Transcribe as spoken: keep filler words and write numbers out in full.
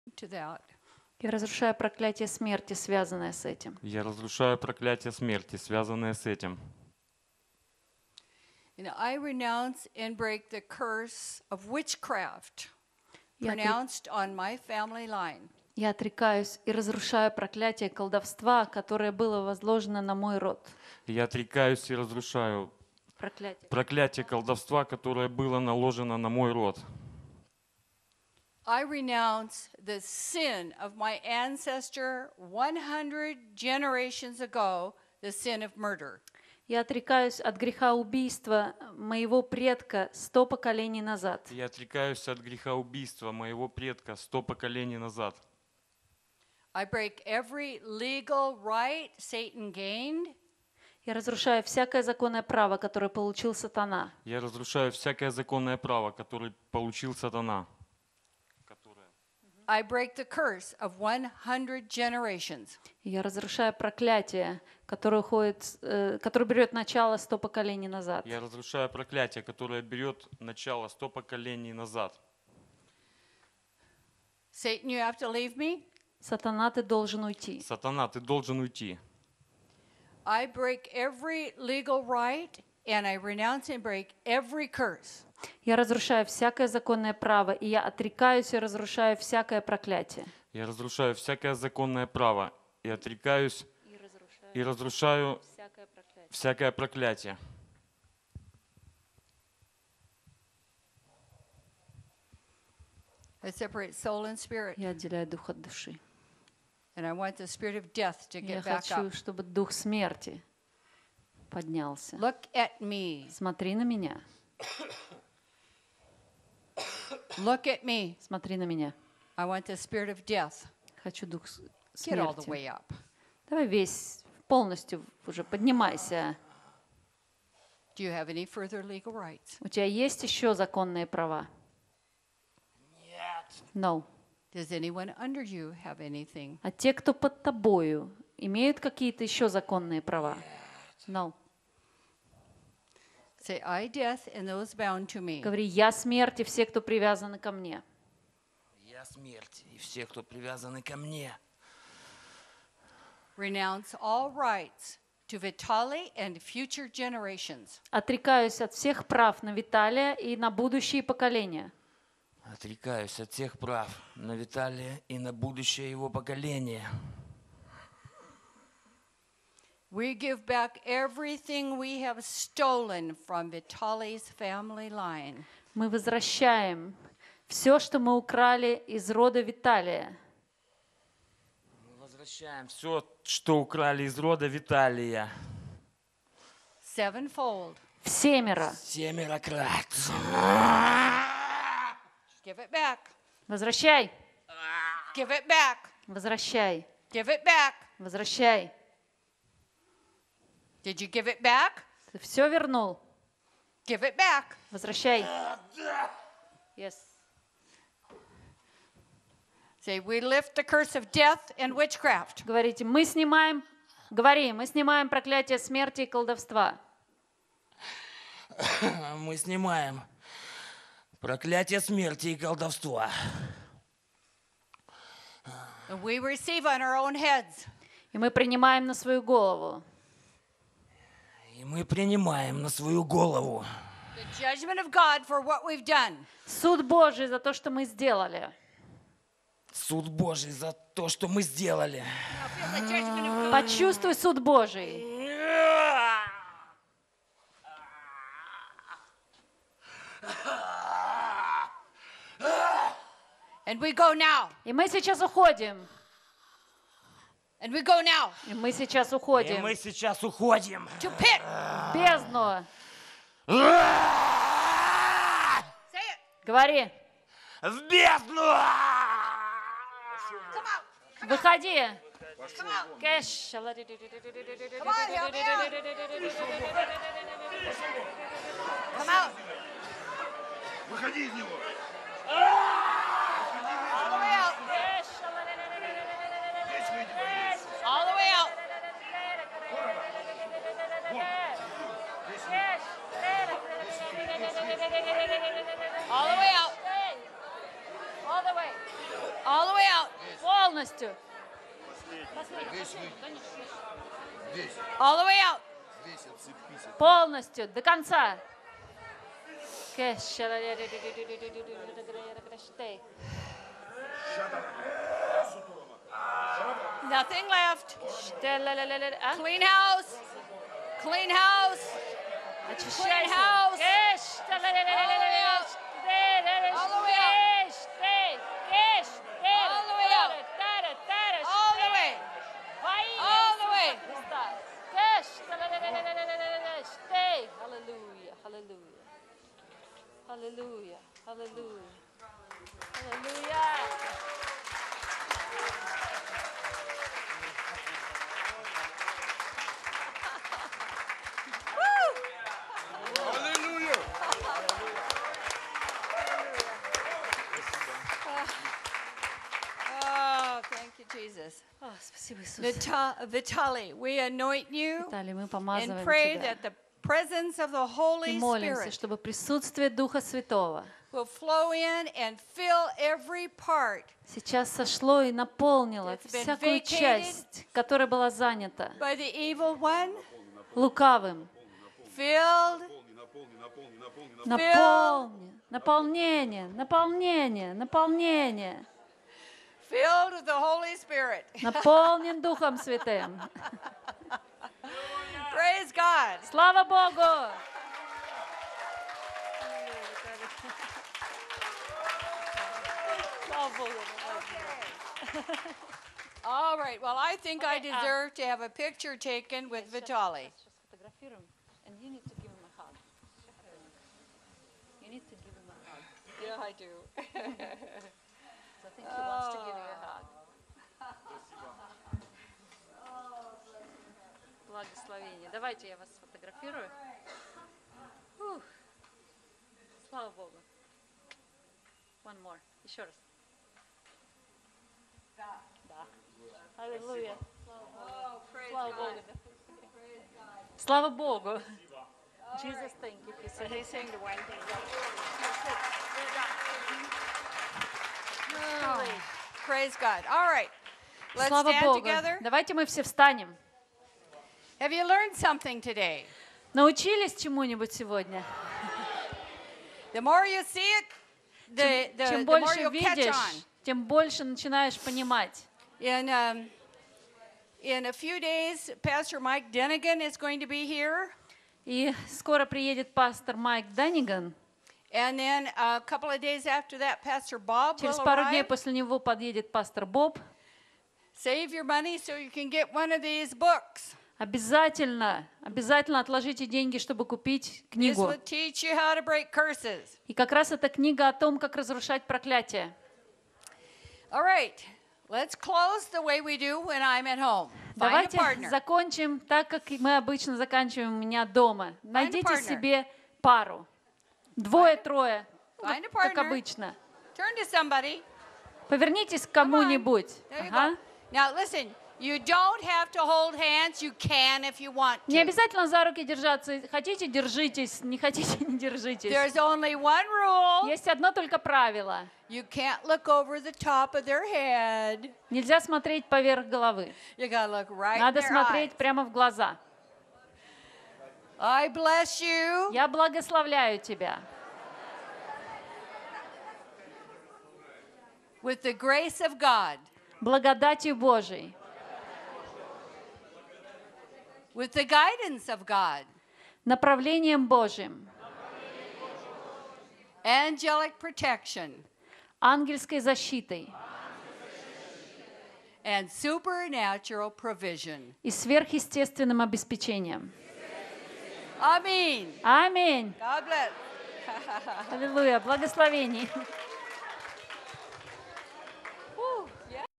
to that. Я разрушаю проклятие смерти, связанное с этим. Я разрушаю проклятие смерти, связанное с этим. And I renounce and break the curse of witchcraft Я, отри- pronounced on my family line. я отрекаюсь и разрушаю проклятие колдовства, которое было возложено на мой род. Я отрекаюсь и разрушаю Проклятие. проклятие колдовства, которое было наложено на мой род. I renounce the sin of my ancestor one hundred generations ago, the sin of murder. Я отрекаюсь от греха убийства моего предка сто поколений назад. Я отрекаюсь от греха убийства моего предка сто поколений назад. I break every legal right Satan gained. Я разрушаю всякое законное право, которое получил сатана. Я разрушаю всякое законное право, которое получил сатана. I break the curse of one hundred generations. Я разрушаю проклятие, которое, уходит, э, которое берет начало сто поколений назад. Я разрушаю проклятие, которое берет начало сто поколений назад. Satan, you have to leave me. Сатана, ты должен уйти. Сатана, ты должен уйти. I break every legal right, and I renounce and break every curse. Я разрушаю всякое законное право, и я отрекаюсь и разрушаю всякое проклятие. Я разрушаю всякое законное право и отрекаюсь и разрушаю всякое проклятие. всякое проклятие. I separate soul and spirit, Я отделяю дух от души. and I want the spirit of death to Я get back хочу, up. чтобы дух смерти поднялся. Look at me. Смотри на меня. Look at me. Смотри на меня. I want the spirit of death. Хочу дух с- Get all the смерти. way up. Давай весь, полностью уже поднимайся. Do you have any further legal rights? У тебя есть еще законные права? No. Does anyone under you have anything? А те, кто под тобою, имеют какие-то еще законные права? No. Say, I, death, and those bound to me. Говори, я смерть и все, кто привязаны ко мне. Я смерть и все, кто привязаны ко мне. Renounce all rights to Vitali and future generations. Отрекаюсь от всех прав на Виталия и на будущие поколения. Отрекаюсь от всех прав на Виталия и на будущее его поколения. We give back everything we have stolen from Vitali's family line. Мы возвращаем все, что мы украли из рода Виталия. Мы возвращаем все, что украли из рода Виталия. Sevenfold. Всемеро. Семеро крат. Give it back. Возвращай. Give it back. Возвращай. Give it back. Возвращай. Did you give it back? Ты все вернул? Give it back. Возвращай. Yes. Say, we lift the curse of death and witchcraft. Говорите, мы снимаем, говори, мы снимаем проклятие смерти и колдовства. Мы снимаем проклятие смерти и колдовства. And we receive on our own heads И мы принимаем на свою голову И мы принимаем на свою голову the judgment of God for what we've done. суд Божий за то, что мы сделали. суд Божий за то, что мы сделали. Now feel the judgment of God. Почувствуй суд Божий. And we go now. И мы сейчас уходим. And we go now И мы сейчас И уходим. мы сейчас уходим. to pit. В бездну. Say it. Говори. В бездну! Come out. Выходи. Come out. Кэш. Come on, help me out. Come out. Выходи из него. All the way out. All the way out. All the way out. All the way. All the way out. полностью. Весь вы. Весь. All the way out. Весь отцепись. от- Полностью, до конца. Nothing left. А? Clean house. Clean house. Очищайся. house. Кэш. All the way out. All the way out. All the way out. All the way. All the way. Кэш. Stay. Hallelujah. Hallelujah. Hallelujah. Hallelujah. Hallelujah. Аллилуйя! Oh, thank you, Jesus. О, спасибо, Иисус. Vita- Vitaly, we anoint you Виталий, мы and помазываем pray тебя. that the presence of the Holy И молимся, Spirit чтобы присутствие Духа Святого will flow in and fill every part сейчас сошло и наполнило That's been всякую vacated. часть, которая была занята by the evil one, лукавым. filled, Наполни, наполни, наполни, наполни. Наполни, наполнение, наполнение, наполнение. filled with the Holy Spirit. Наполнен Духом Святым. Praise God. Слава Богу! All right. Well, I think I deserve to have a picture taken with Vitaly. Сейчас сфотографируем. And you need to give him a hug. You need to give him a hug. Yeah, I do. I think he wants to give you a hug. Благословение. Давайте я вас сфотографирую. Ух. Слава Богу. One more. Еще раз. Да. Аллилуйя. Слава Богу. Слава Богу. Jesus, thank you. He said, They sing the one thing. "Too late." Praise God. All right. Let's Слава stand Богу. together. Давайте мы все встанем. Have you learned something today? Научились чему-нибудь сегодня? The more you see it, the, the, Чем the more больше you'll catch видишь, on. тем больше начинаешь понимать. In, um, in a few days, Pastor Mike Denigan is going to be here. И скоро приедет пастор Майк Данниган. And then a couple of days after that, Pastor Bob Через will пару дней arrive. после него подъедет пастор Боб. Save your money so you can get one of these books. Обязательно, обязательно отложите деньги, чтобы купить This книгу. will teach you how to break curses. И как раз эта книга о том, как разрушать проклятие. All right, let's close the way we do when I'm at home. Find a Давайте partner. закончим так, как и мы обычно заканчиваем у меня дома. Найдите partner. себе пару. Двое-трое, Find a как partner. обычно. Turn to somebody. Повернитесь к кому-нибудь. There you Ага. go. Now listen, you don't have to hold hands. You can if you want Не to. обязательно за руки держаться. Хотите, держитесь. Не хотите, не держитесь. There's only one rule. Есть одно только правило. You can't look over the top of their head. Нельзя смотреть поверх головы. You gotta look right in Надо their смотреть eyes. прямо в глаза. I bless you Я благословляю тебя with the grace of God, благодатью Божией, with the guidance of God, направлением Божьим, angelic protection, ангельской защитой and supernatural provision. и сверхъестественным обеспечением. Amen. Аминь. God bless. Аллилуйя. Благословений.